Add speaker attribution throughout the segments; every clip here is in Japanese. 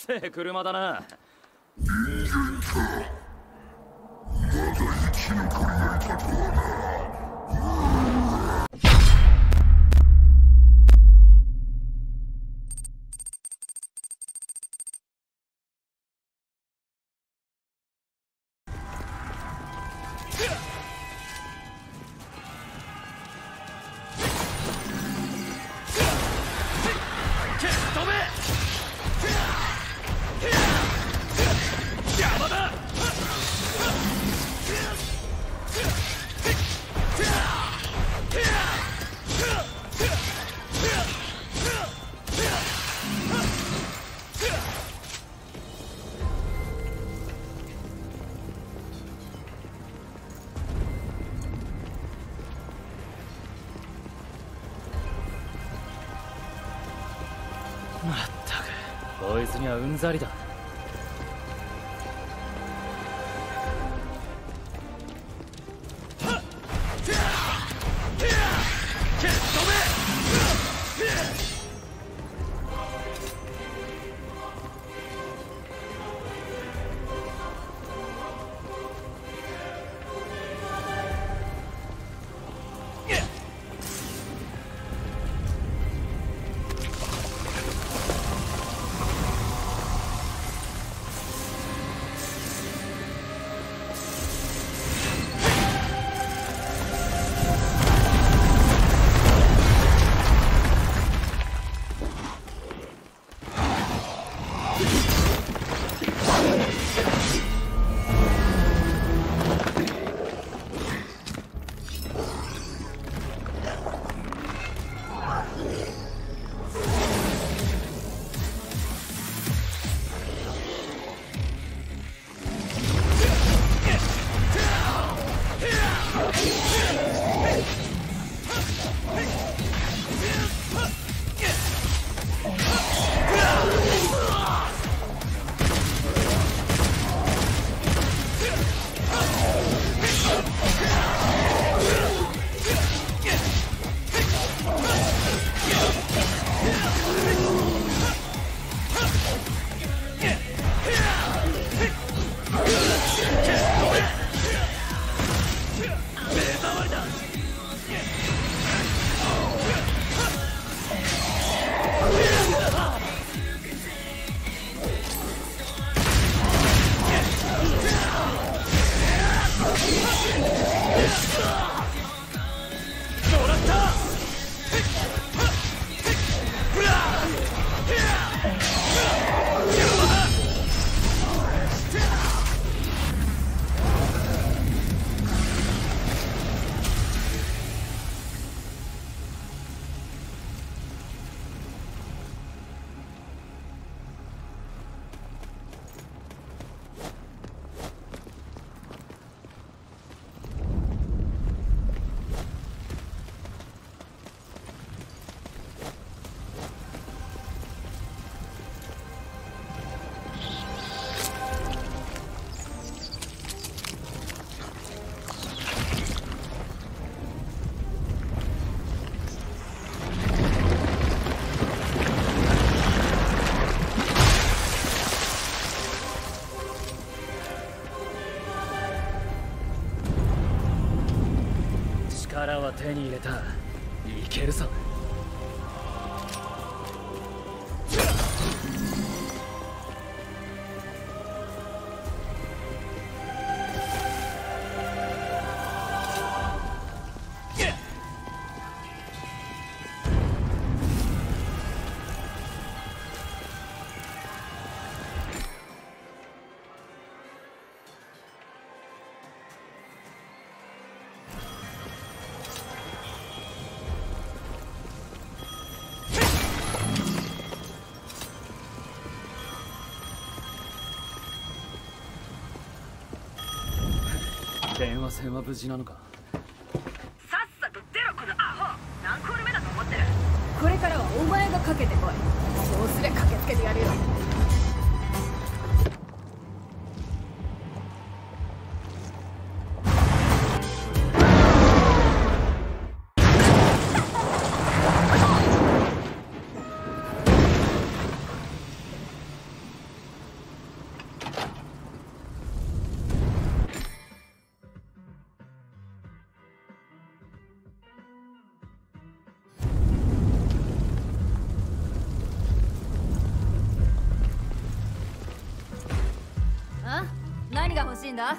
Speaker 1: せえ車だな。
Speaker 2: 人間か。まだ生き残りがいたとはな。
Speaker 1: まったくこいつにはうんざりだ。力は手に入れた。いけるぞ。電話線は無事なのか。
Speaker 3: さっさと出ろこのアホ。何コール目だと思ってる。
Speaker 4: これからはお前がかけてこい。そうすりゃ駆けつけてやるよ。 んだ？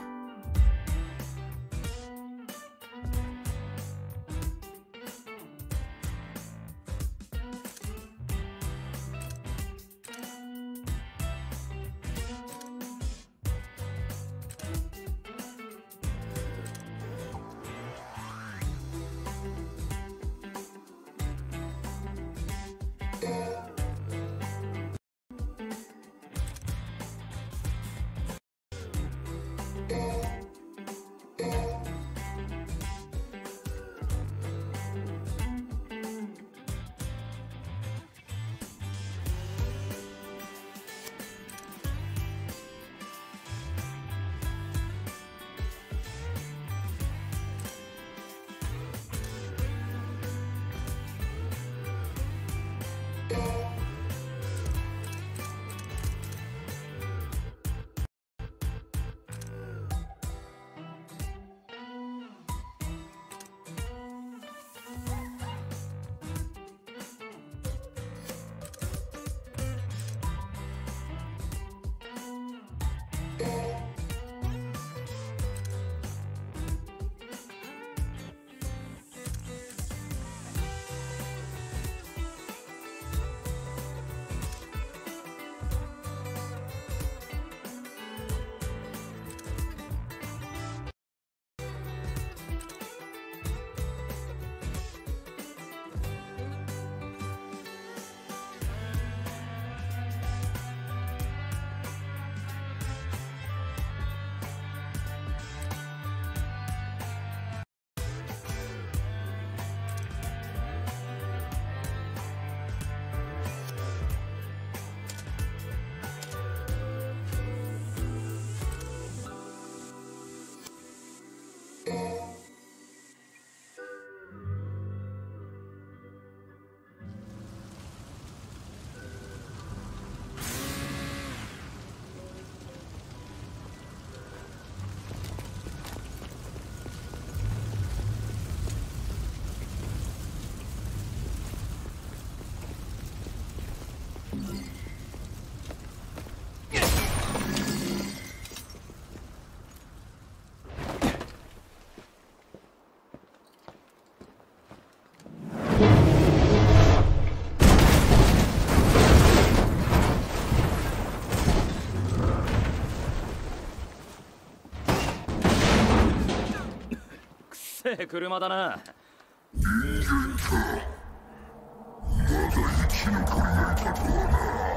Speaker 1: 車だな。
Speaker 2: 人間か。まだ生き残りがいたとは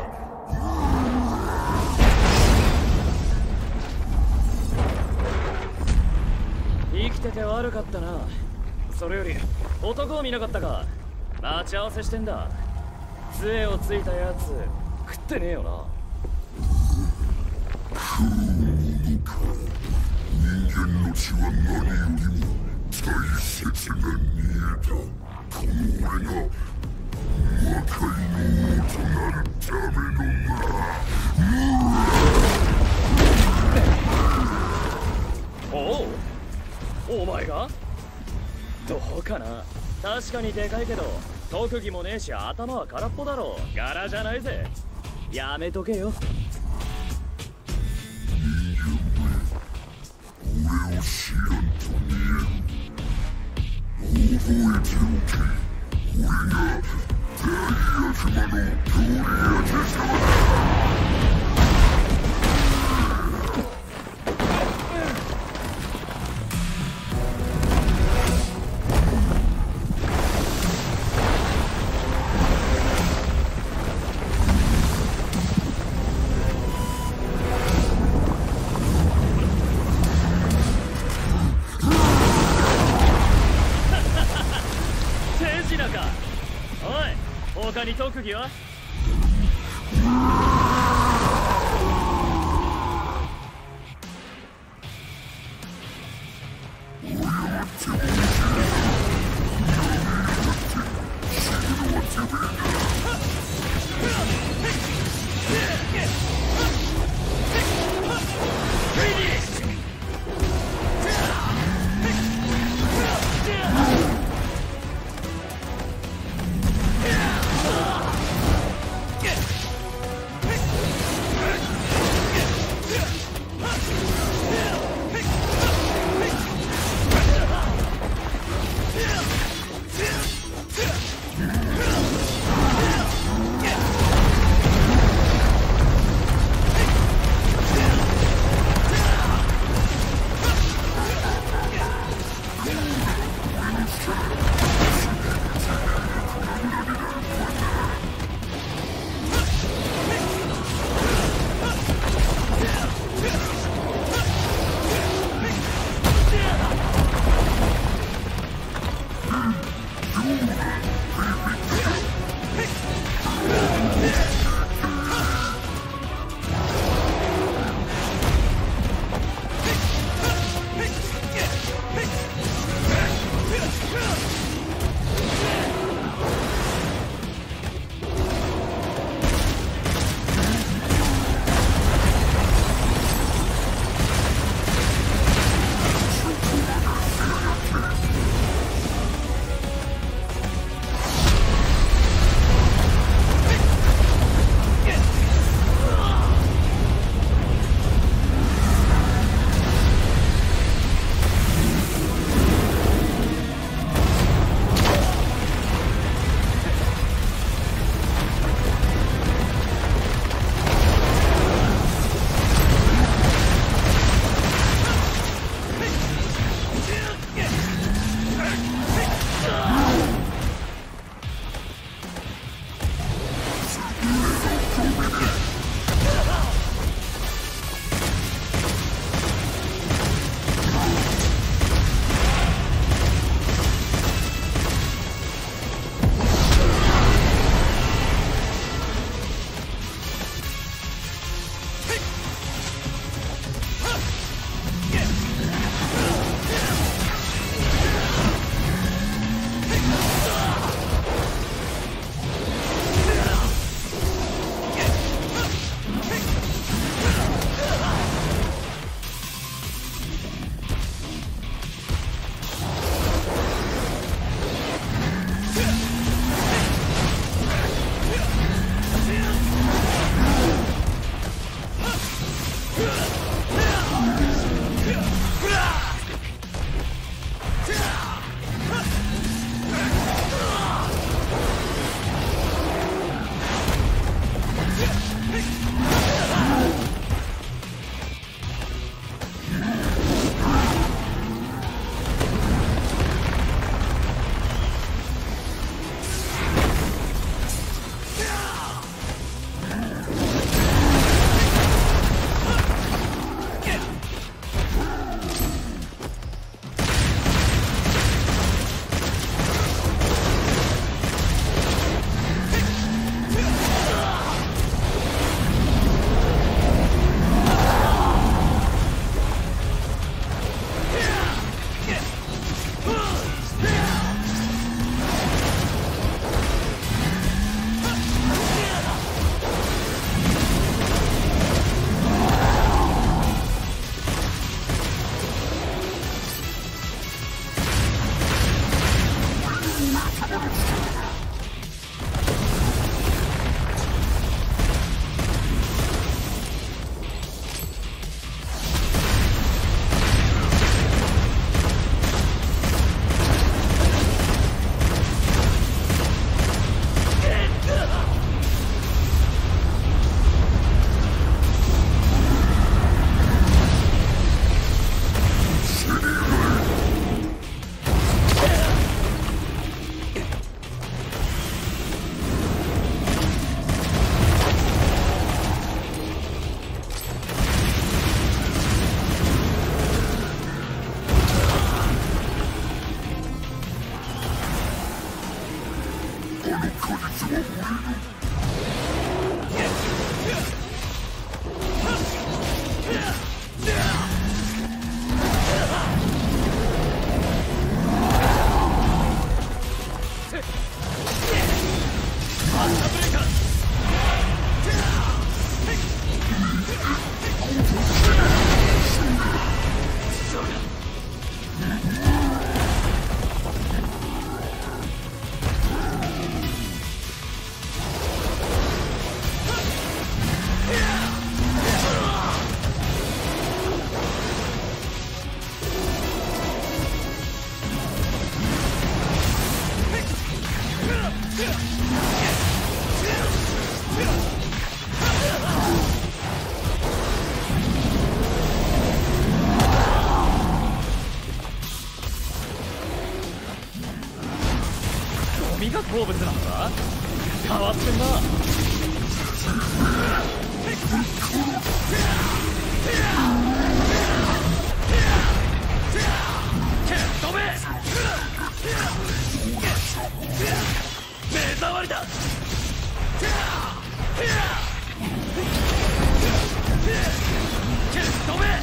Speaker 1: な。生きてて悪かったな。それより男を見なかったか。待ち合わせしてんだ。杖をついたやつ食ってねえよな。
Speaker 2: 人間の血は何よりも大切な煮えた。この俺が魔界の王となるためのな。
Speaker 1: おう、お前が？どうかな。確かにでかいけど特技もねえし頭は空っぽだろ。柄じゃないぜ。やめとけよ。
Speaker 2: 俺を知らんと見える。覚えておけ。俺が大悪魔のゴリアテ様だ。
Speaker 1: 他に特技は？ ゴミが好物なのか？変わってんな。飛べ！目障りだ。飛べ！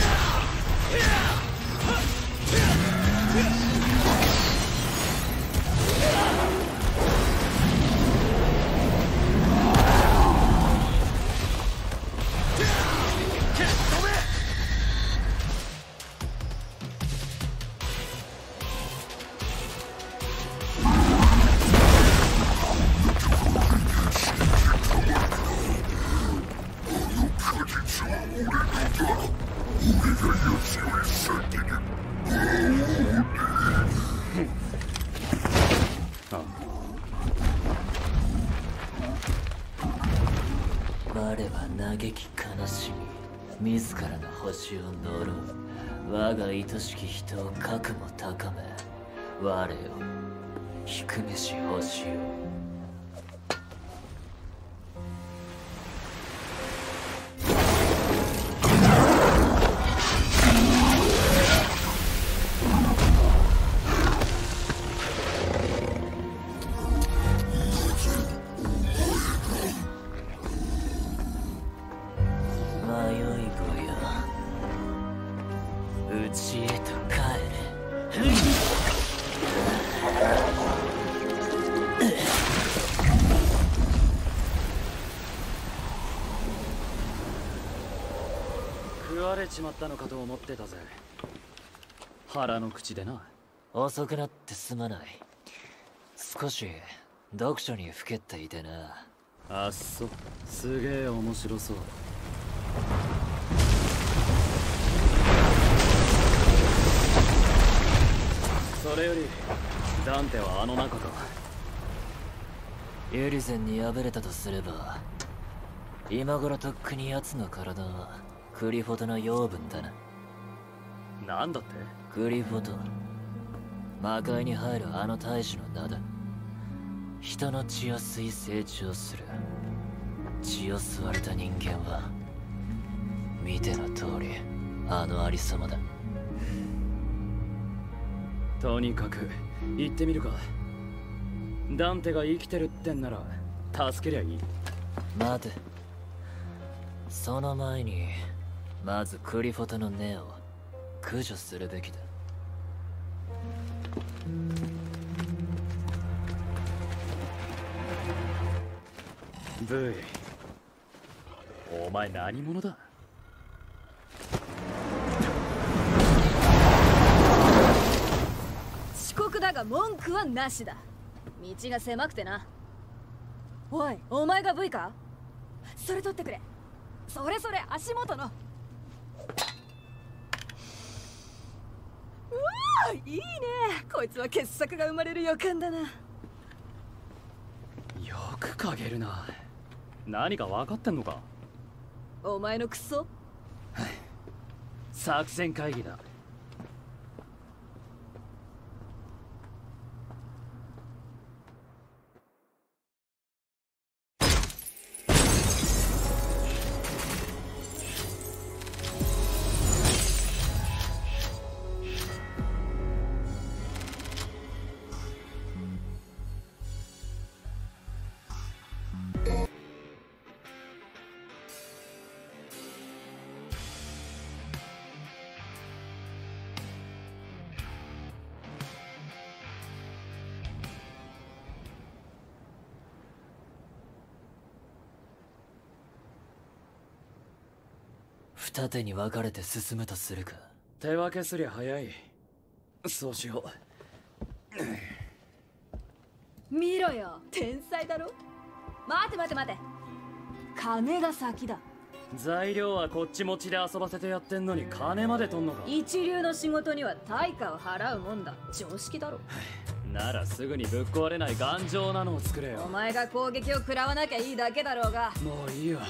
Speaker 5: 我は嘆き悲しみ自らの星を呪う。我が愛しき人を核も高め、我よ低めし星よ。家へと帰れ。
Speaker 1: 食われちまったのかと思ってたぜ。腹の口でな。
Speaker 5: 遅くなってすまない。少し読書にふけっていてな。
Speaker 1: あっそ、すげえ面白そう。それよりダンテはあの中か。
Speaker 5: ユリゼンに敗れたとすれば、今頃とっくに奴の体はクリフォトの養分だな。
Speaker 1: なんだって？
Speaker 5: クリフォト、魔界に入るあの大使の名だ。人の血を吸い成長する。血を吸われた人間は見ての通りあのありさまだ。
Speaker 1: とにかく行ってみるか。ダンテが生きてるってんなら助けりゃいい。
Speaker 5: 待て。その前にまずクリフォトの根を駆除するべきだ。
Speaker 1: ブイ、お前何者だ？
Speaker 4: 遅刻だが文句はなしだ。道が狭くてな。おい、お前が V か？それ取ってくれ。それ足元の。うわー、いいね。こいつは傑作が生まれる予感だな。
Speaker 1: よく嗅げるな。何か分かってんのか？
Speaker 4: お前のクソ。
Speaker 1: 作戦会議だ。
Speaker 5: 二手に分かれて進むとするか。
Speaker 1: 手分けすりゃ早い。そうしよう。
Speaker 4: 見ろよ、天才だろ。待て待て待て、金が先だ。
Speaker 1: 材料はこっち持ちで遊ばせてやってんのに金まで取んのか。
Speaker 4: 一流の仕事には対価を払うもんだ。常識だろ。
Speaker 1: ならすぐにぶっ壊れない頑丈なのを作れよ。
Speaker 4: お前が攻撃を食らわなきゃいいだけだろうが。
Speaker 1: もういいよ。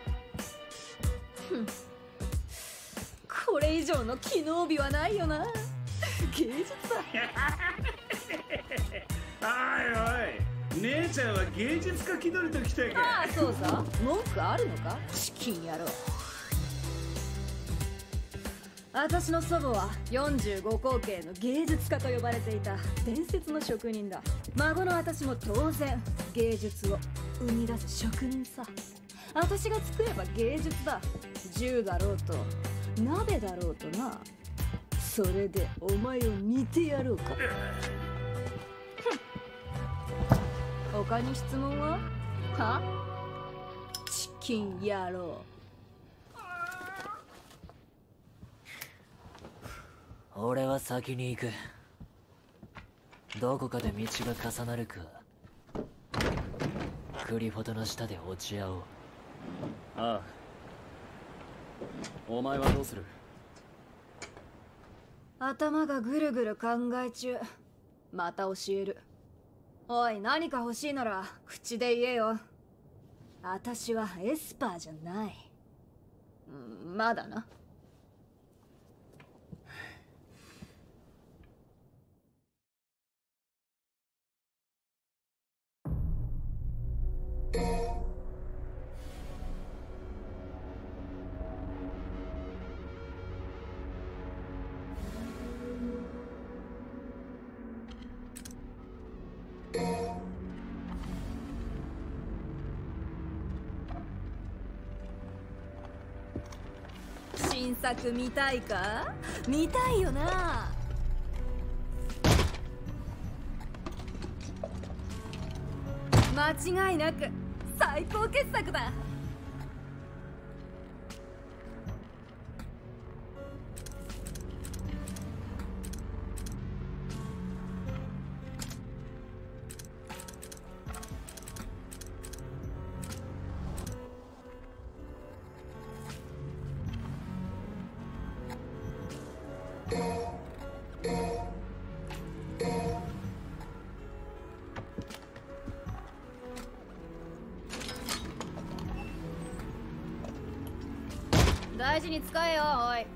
Speaker 4: これ以上の機能美はないよな。芸術だ。
Speaker 6: おいおい、姉ちゃんは芸術家気取りときたか。
Speaker 4: ああ、そうさ。文句あるのか、チキン野郎。私の祖母は45口径の芸術家と呼ばれていた伝説の職人だ。孫の私も当然芸術を生み出す職人さ。私が作れば芸術だ。銃だろうと鍋だろうとな。それでお前を煮てやろうか。他に質問は？は？チキン野郎。
Speaker 5: 俺は先に行く。どこかで道が重なるか。クリフォトの下で落ち合おう。
Speaker 1: ああ。お前はどうする？
Speaker 4: 頭がぐるぐる考え中。また教える。おい、何か欲しいなら口で言えよ。私はエスパーじゃない。まだな。新作見たいか？見たいよな。間違いなく最高傑作だ。大事に使えよ、おい。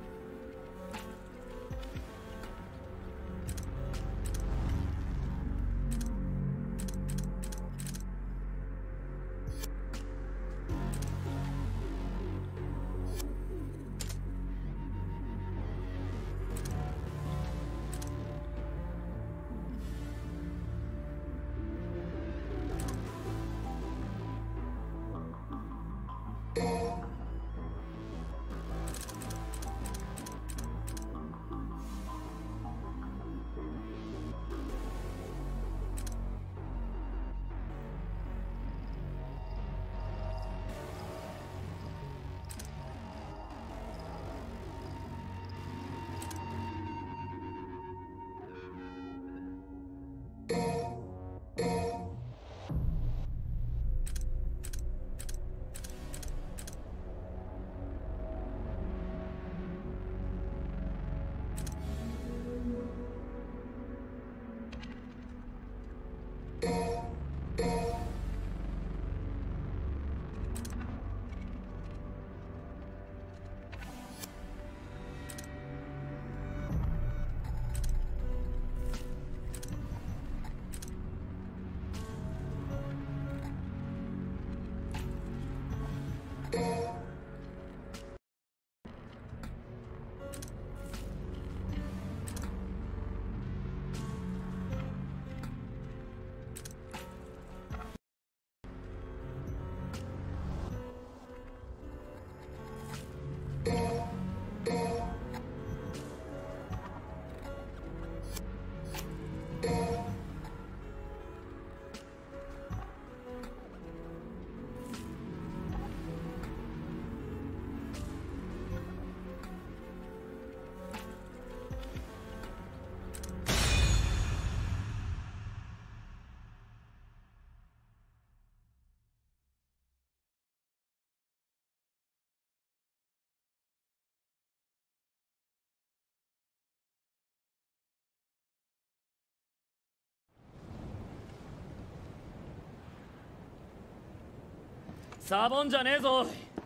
Speaker 1: サボンじゃねえぞ。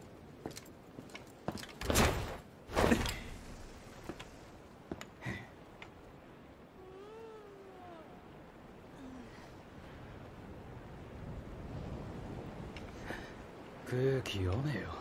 Speaker 1: 空気読めよ。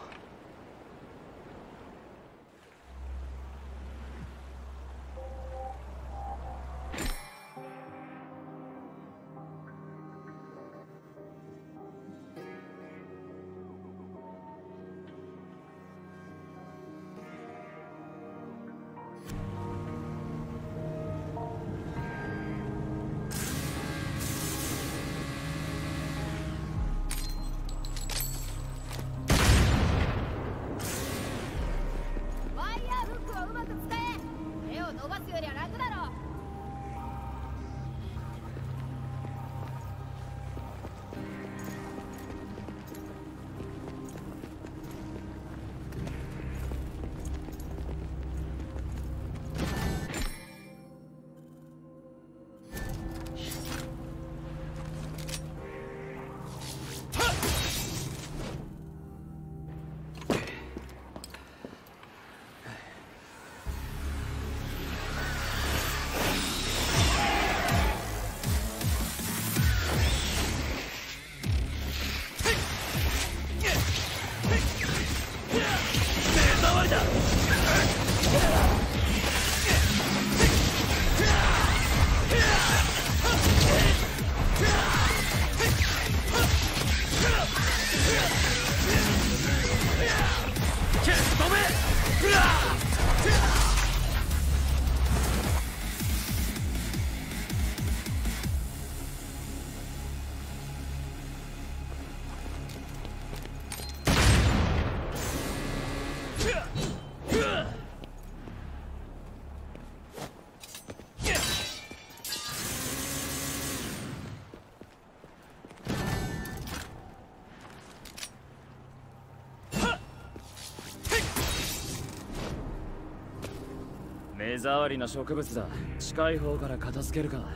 Speaker 1: 目障りな植物だ。近い方から片付けるか。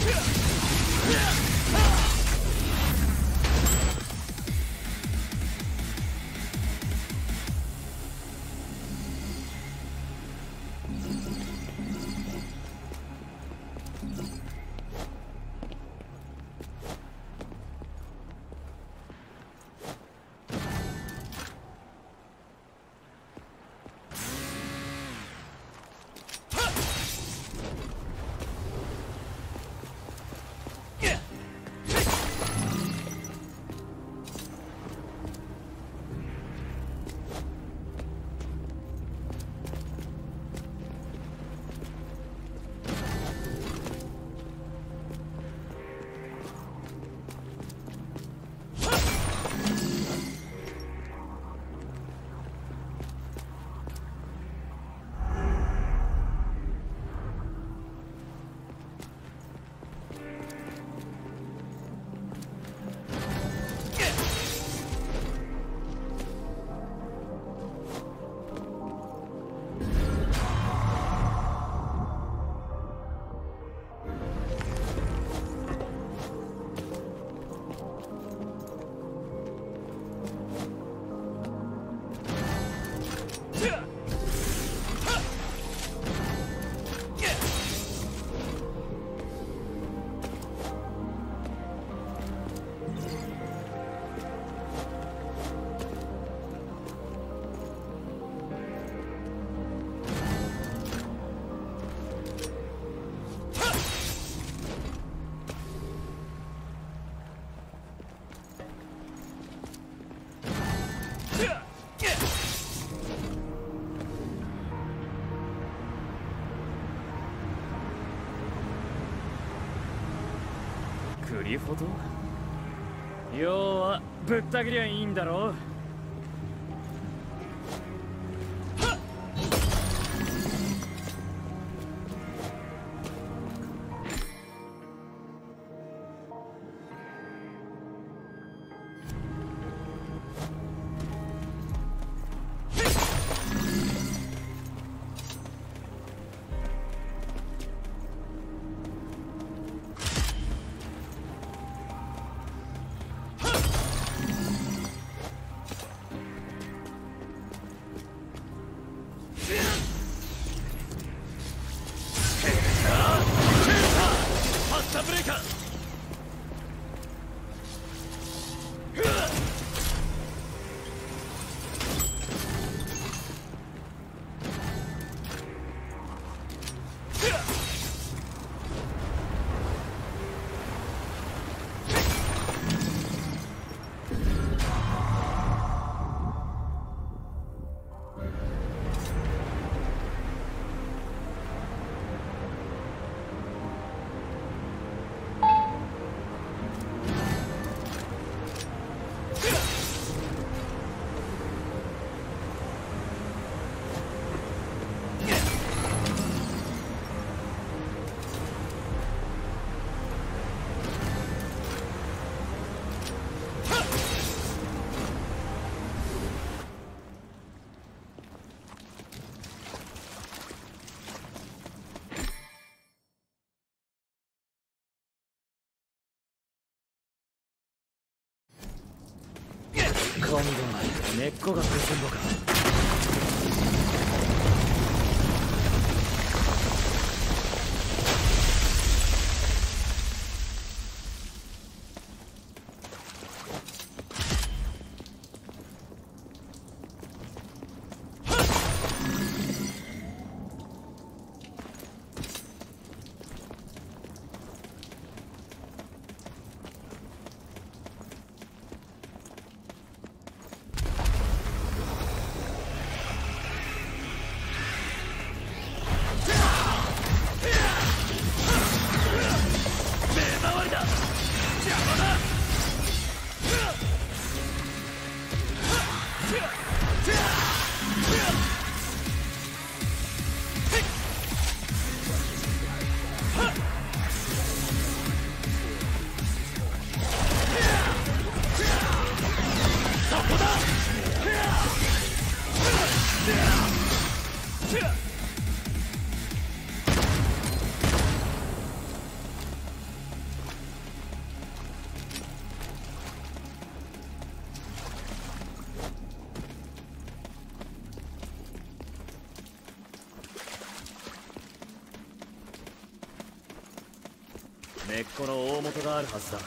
Speaker 1: クリフォド？要はぶった切りゃいいんだろう。今度は根っこが進んのか。 根っこの大元があるはずだ。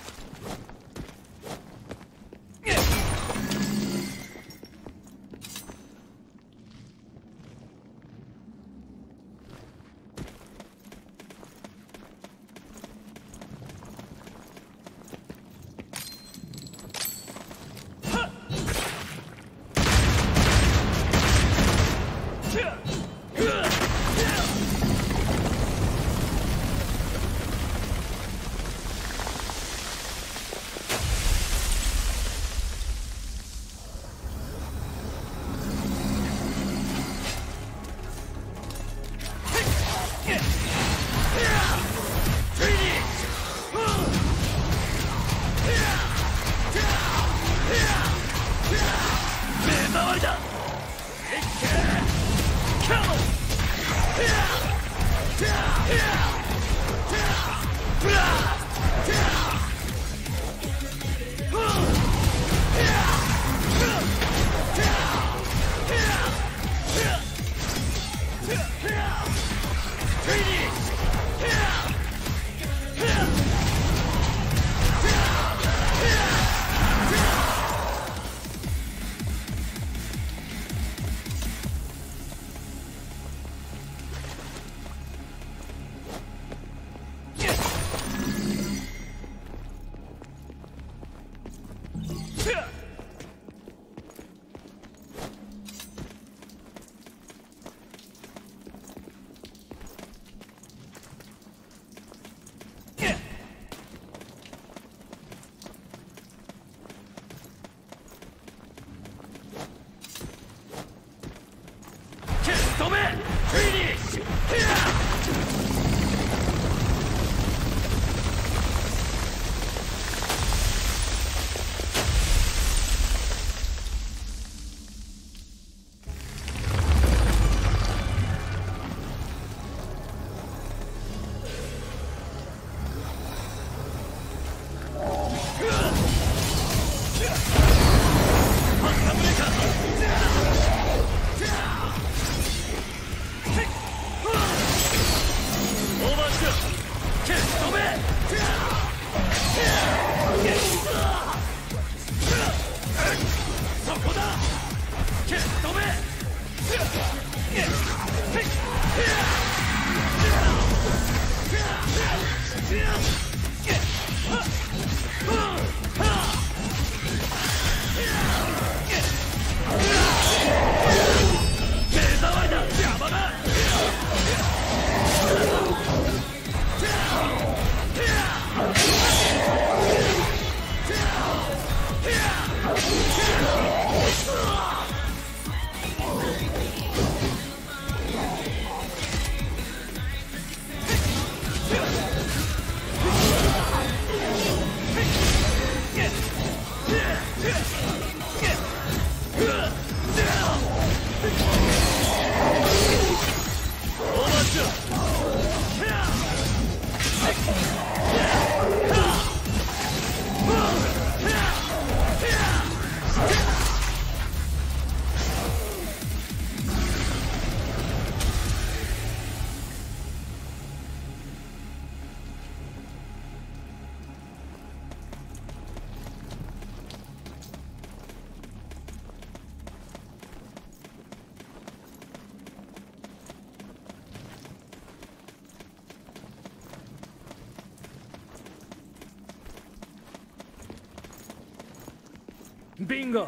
Speaker 1: ビンゴ。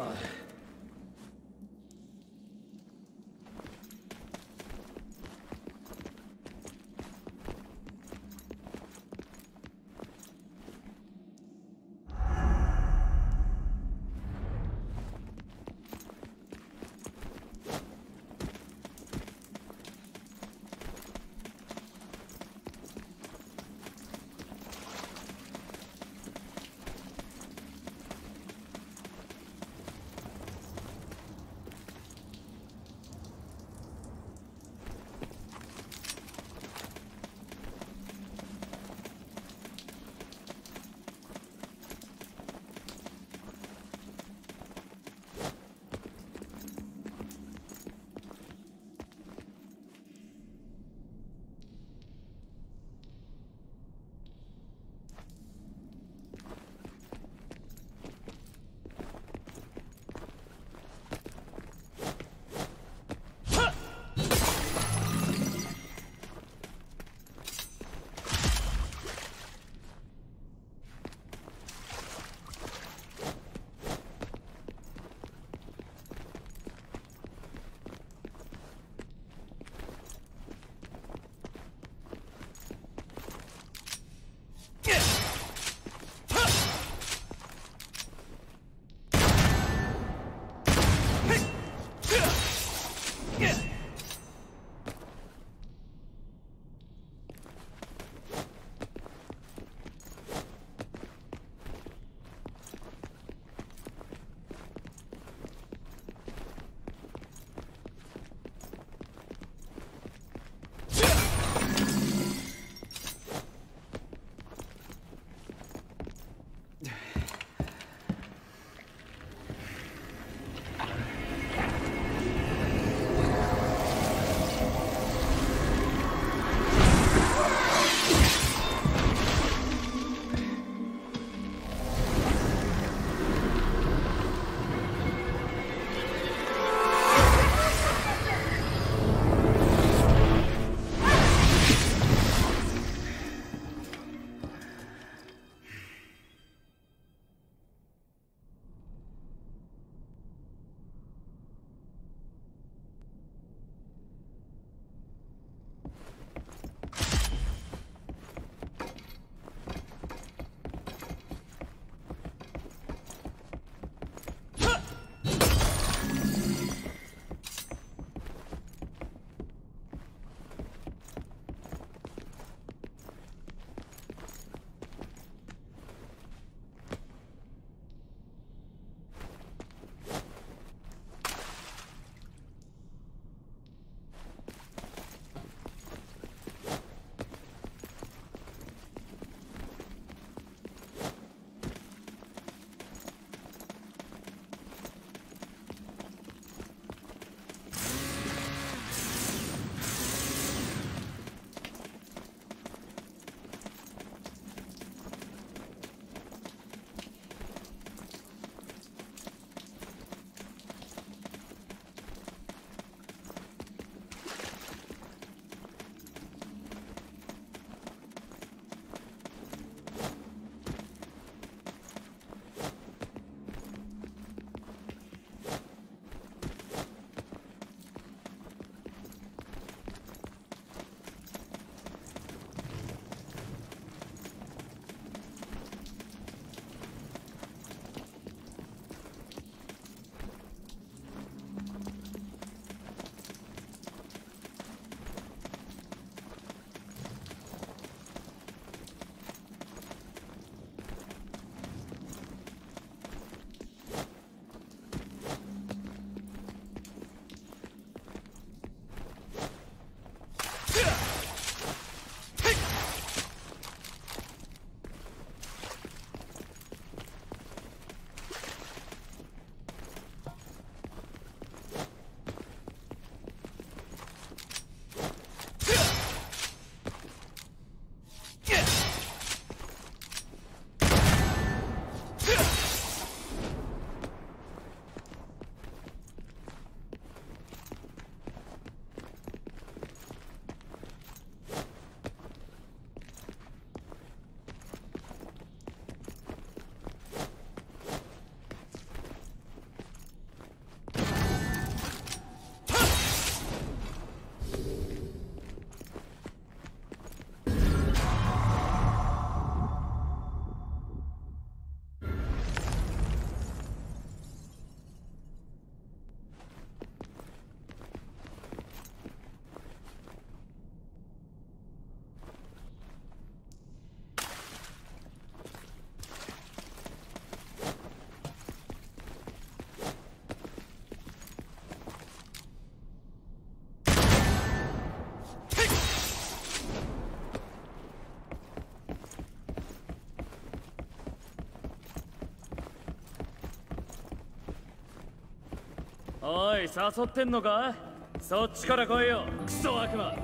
Speaker 1: おい、誘ってんのか？そっちから来いよ、クソ悪魔。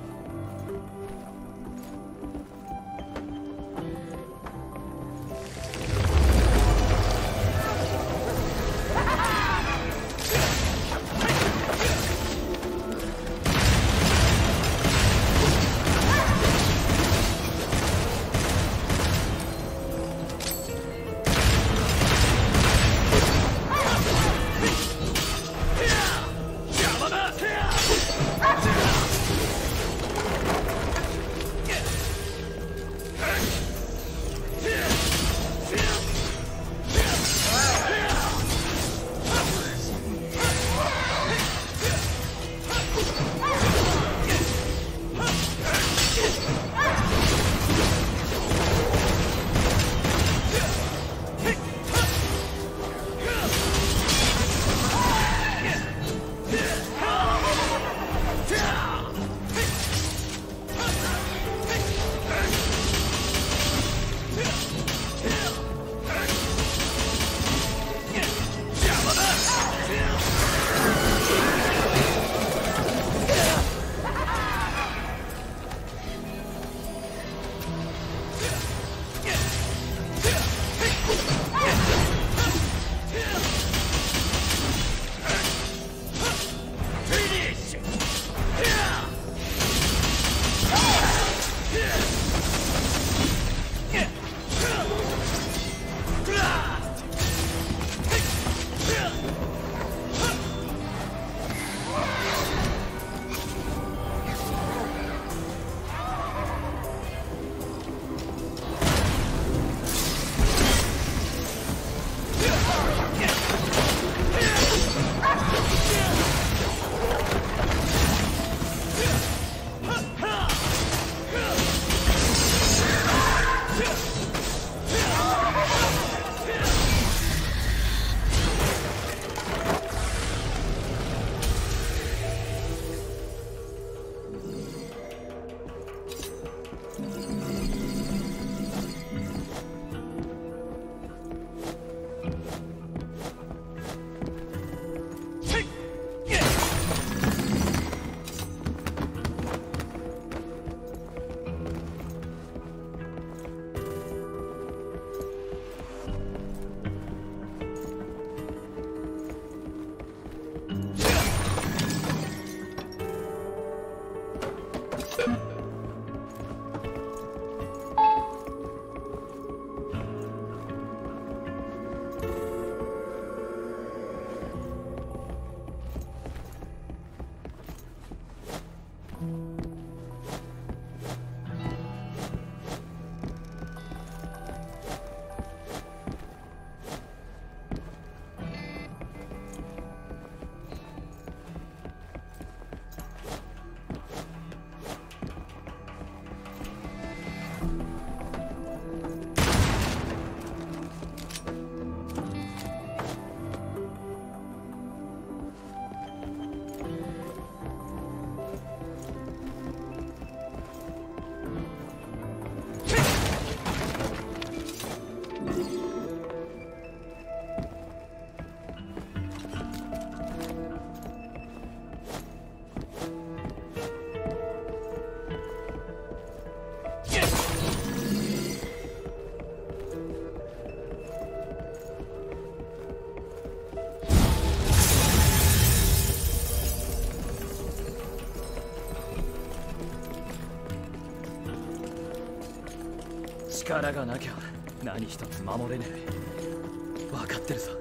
Speaker 1: 力がなきゃ何一つ守れねえ。分かってるさ。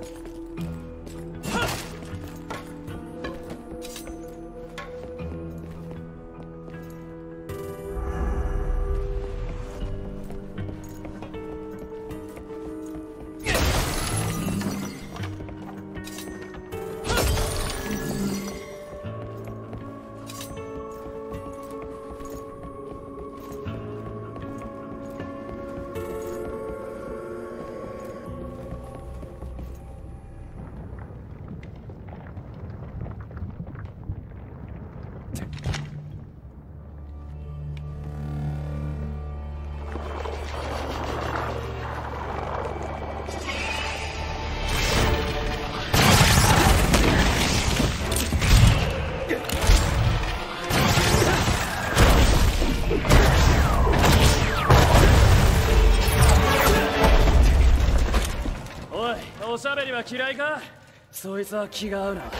Speaker 1: おしゃべりは嫌いか？そいつは気が合うな。こ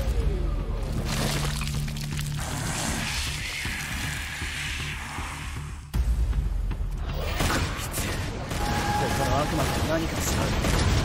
Speaker 1: の悪魔が何かしら。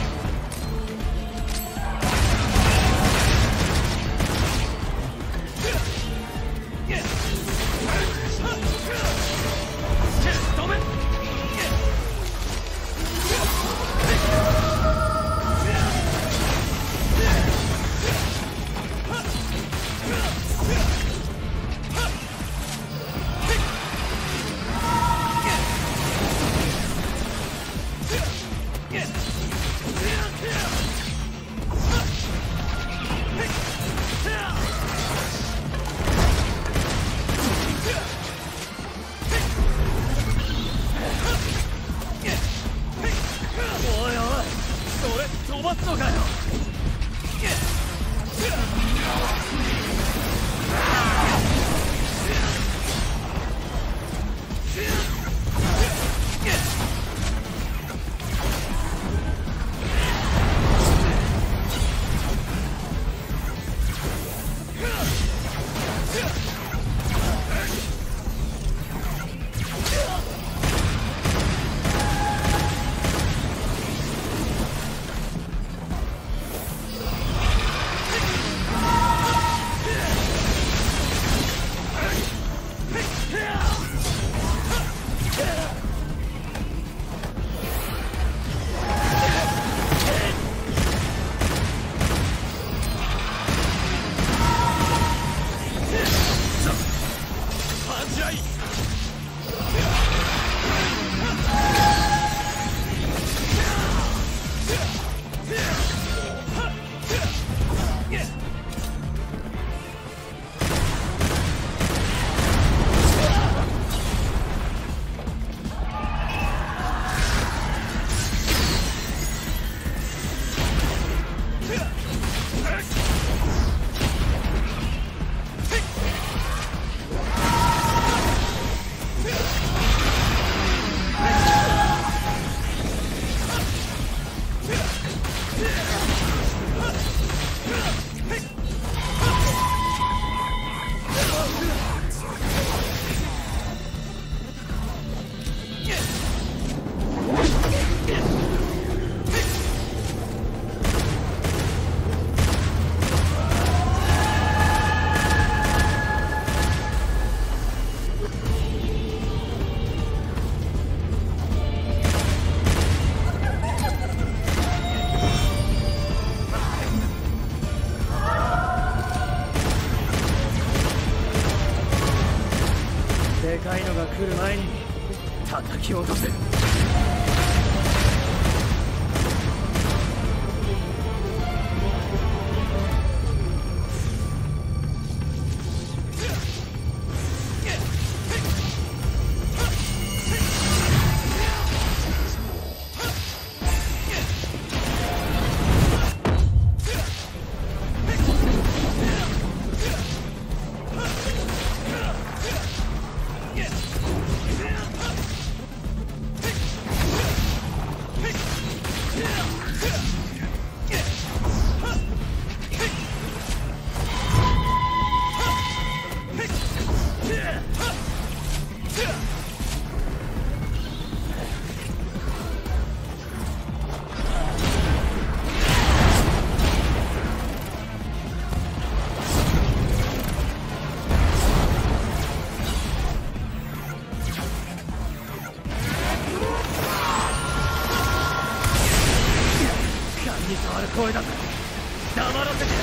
Speaker 1: でかいのが来る前に叩き落とせ。 声だぜ。黙らせて。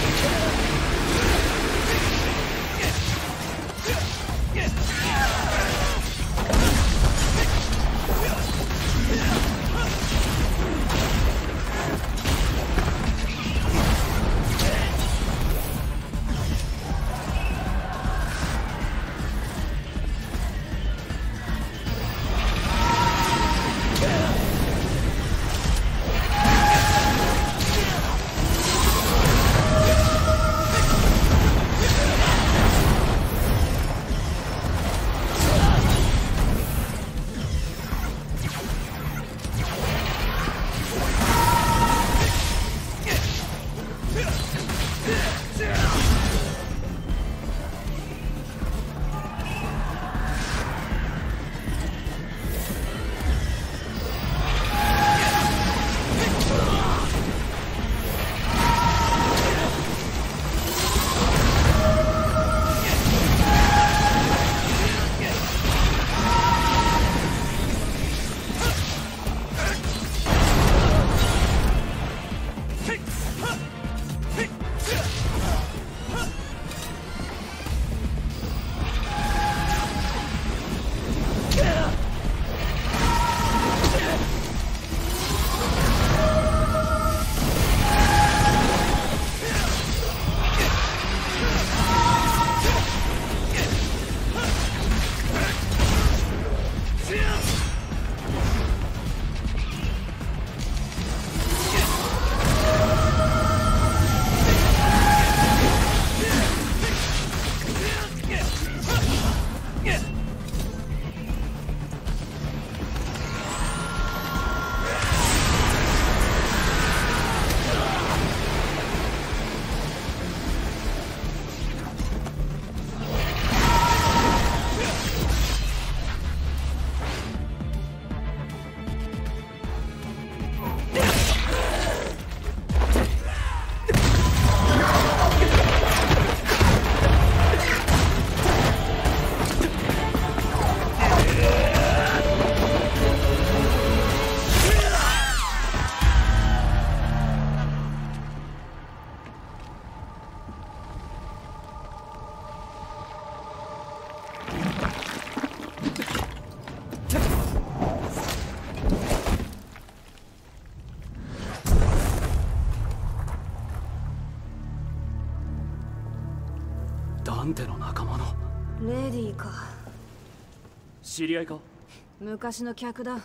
Speaker 7: ダンテの仲間の
Speaker 4: レディーか。
Speaker 1: 知り合いか？
Speaker 4: 昔の客だ。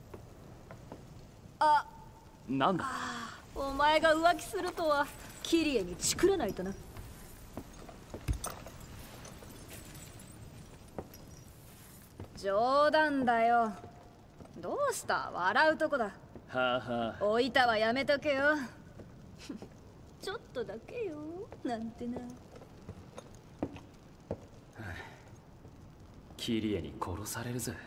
Speaker 4: あ、
Speaker 1: なんだ？
Speaker 4: お前が浮気するとはキリエにチクらないとな。冗談だよ。どうした？笑うとこだ。
Speaker 1: はあはあ。
Speaker 4: おいたはやめとけよ。ちょっとだけよなんてな。
Speaker 7: キリエに殺されるぜ。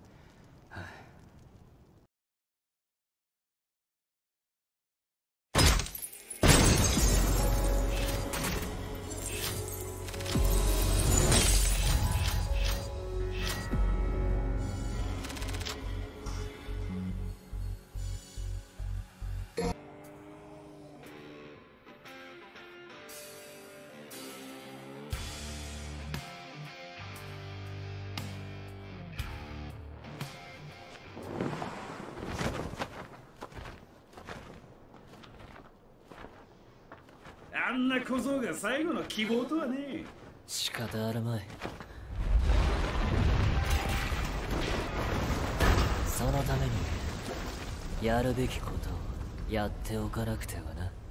Speaker 6: あんな小僧が最後の希望とはね。
Speaker 5: 仕方あるまい。そのためにやるべきことをやっておかなくてはな。